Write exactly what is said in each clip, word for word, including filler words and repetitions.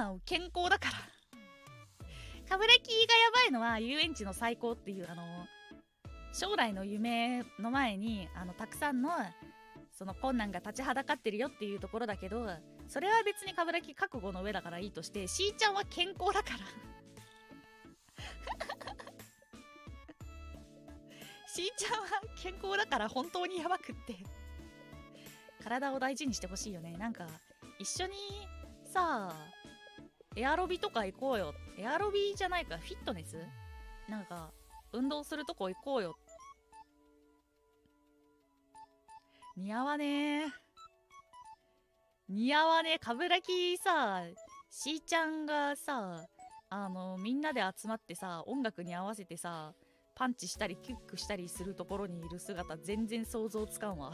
な健康だから。冠城がやばいのは遊園地の最高っていうあの将来の夢の前にあのたくさんのその困難が立ちはだかってるよっていうところだけど、それは別に冠城覚悟の上だからいいとして、しーちゃんは健康だからしーちゃんは健康だから本当にやばくって体を大事にしてほしいよね。なんか一緒にさあエアロビとか行こうよ。エアロビじゃないか、フィットネスなんか運動するとこ行こうよ。似合わねえ似合わねえ。冠城さ、しーちゃんがさ、あのみんなで集まってさ音楽に合わせてさパンチしたりキックしたりするところにいる姿全然想像つかんわ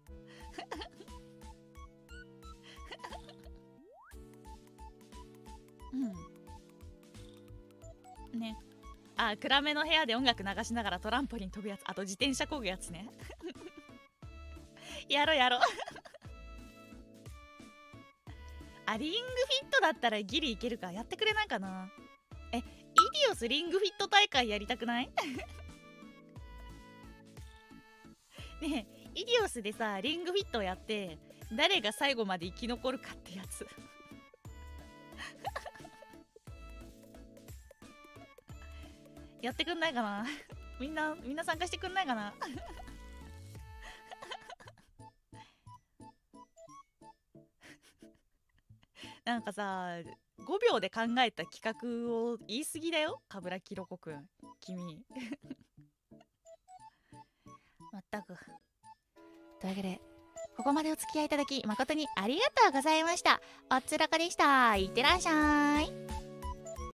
うんね。あ、暗めの部屋で音楽流しながらトランポリン飛ぶやつ、あと自転車漕ぐやつねやろやろあ、リングフィットだったらギリいけるか。やってくれないかな。え、イディオスリングフィット大会やりたくないねえ、イディオスでさリングフィットをやって誰が最後まで生き残るかってやつやってくんないかなみんなみんな参加してくんないかななんかさごびょうで考えた企画を言い過ぎだよ、冠城ロコくん君まったく。というわけでここまでお付き合いいただき誠にありがとうございました。おつらかでした。いってらっしゃい。